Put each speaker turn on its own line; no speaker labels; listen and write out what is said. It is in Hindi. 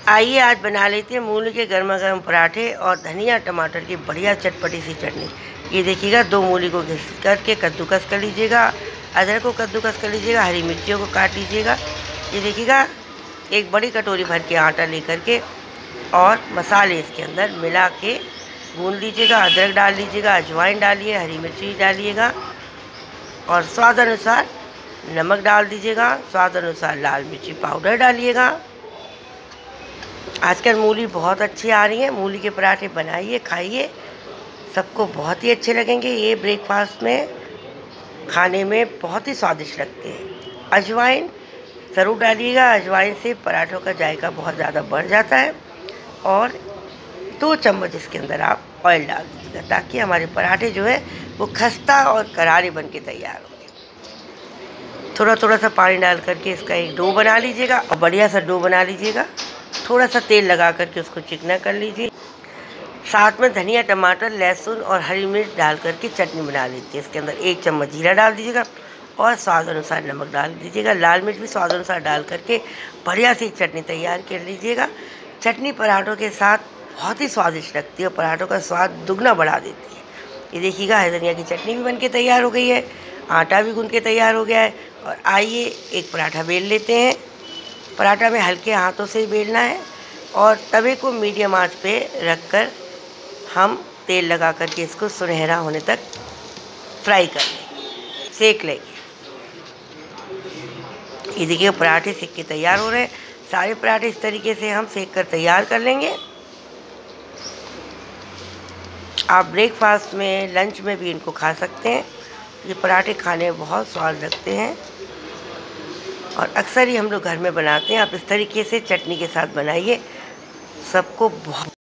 आइए आज बना लेते हैं मूली के गर्मा गर्म पराठे और धनिया टमाटर की बढ़िया चटपटी सी चटनी। ये देखिएगा, 2 मूली को घिस करके कद्दूकस कर लीजिएगा, अदरक को कद्दूकस कर लीजिएगा, हरी मिर्चियों को काट लीजिएगा। ये देखिएगा, एक बड़ी कटोरी भर के आटा लेकर के और मसाले इसके अंदर मिला के भून लीजिएगा। अदरक डाल लीजिएगा, अजवाइन डालिए, हरी मिर्ची डालिएगा और स्वाद अनुसार नमक डाल दीजिएगा, स्वाद अनुसार लाल मिर्ची पाउडर डालिएगा। आजकल मूली बहुत अच्छी आ रही है। मूली के पराठे बनाइए, खाइए, सबको बहुत ही अच्छे लगेंगे। ये ब्रेकफास्ट में खाने में बहुत ही स्वादिष्ट लगते हैं। अजवाइन ज़रूर डालिएगा, अजवाइन से पराठों का जायका बहुत ज़्यादा बढ़ जाता है। और 2 चम्मच इसके अंदर आप ऑयल डाल दीजिएगा ताकि हमारे पराठे जो है वो खस्ता और करारे बन के तैयार होंगे। थोड़ा थोड़ा सा पानी डाल करके इसका एक डो बना लीजिएगा और बढ़िया सा डो बना लीजिएगा। थोड़ा सा तेल लगा करके उसको चिकना कर लीजिए। साथ में धनिया, टमाटर, लहसुन और हरी मिर्च डाल करके चटनी बना लीजिए। इसके अंदर 1 चम्मच जीरा डाल दीजिएगा और स्वाद अनुसार नमक डाल दीजिएगा। लाल मिर्च भी स्वाद अनुसार डाल करके बढ़िया सी चटनी तैयार कर लीजिएगा। चटनी पराठों के साथ बहुत ही स्वादिष्ट लगती है और पराठों का स्वाद दुगना बढ़ा देती है। ये देखिएगा, हरी धनिया की चटनी भी बन के तैयार हो गई है, आटा भी गूंद के तैयार हो गया है। और आइए एक पराठा बेल लेते हैं। पराठा में हल्के हाथों से बेलना है और तवे को मीडियम आंच पे रखकर हम तेल लगा करके इसको सुनहरा होने तक फ्राई कर लेंगे, सेक लेंगे। ये देखिए, पराठे सेक के तैयार हो रहे हैं। सारे पराठे इस तरीके से हम सेक कर तैयार कर लेंगे। आप ब्रेकफास्ट में, लंच में भी इनको खा सकते हैं। ये पराठे खाने में बहुत स्वाद लगते हैं और अक्सर ही हम लोग घर में बनाते हैं। आप इस तरीके से चटनी के साथ बनाइए, सबको बहुत